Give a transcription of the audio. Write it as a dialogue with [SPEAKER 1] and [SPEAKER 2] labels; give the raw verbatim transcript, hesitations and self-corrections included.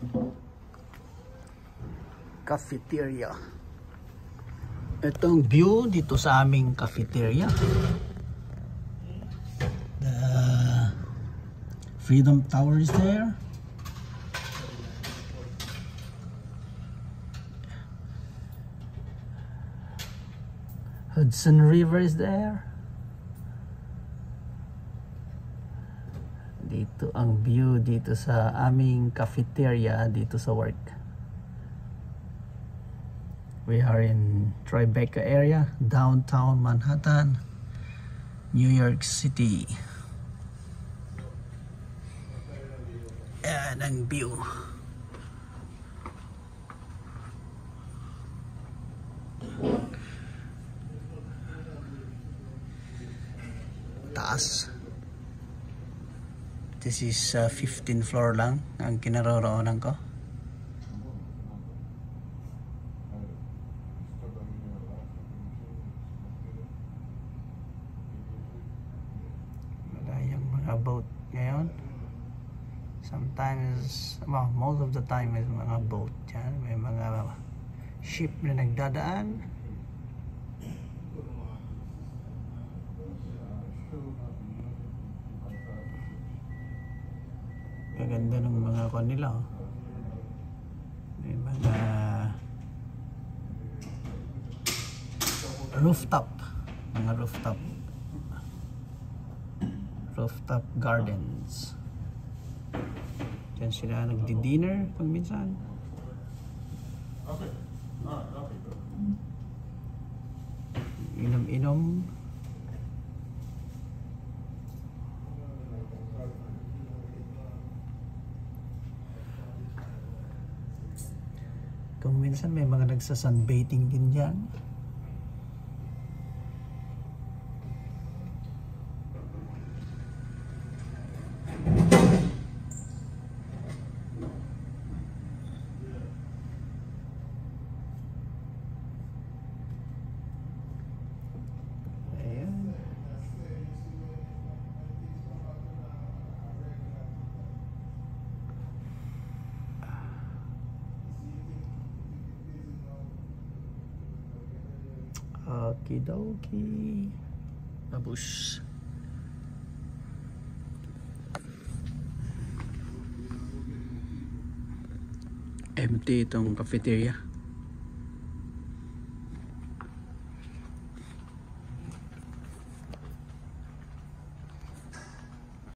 [SPEAKER 1] Cafeteria. Itong view dito sa aming cafeteria. The Freedom Tower is there. Hudson River is there. Dito ang view dito sa aming cafeteria dito sa work. We are in Tribeca area, downtown Manhattan, New York City. Yan ang view. Taas. This is uh, fifteenth floor lang ang kinaroroonan ko. Boat ngayon. Sometimes, well, most of the time is mga boat yan. May mga ship na nagdadaan. Kaganda ng mga kanila, oh. May mga rooftop, mga rooftop rooftop gardens. Diyan sila nagdi-dinner pag minsan. Inom-inom. Kung minsan may mga nagsa-sunbathing din diyan. Okidoki. Babush. Empty itong cafeteria.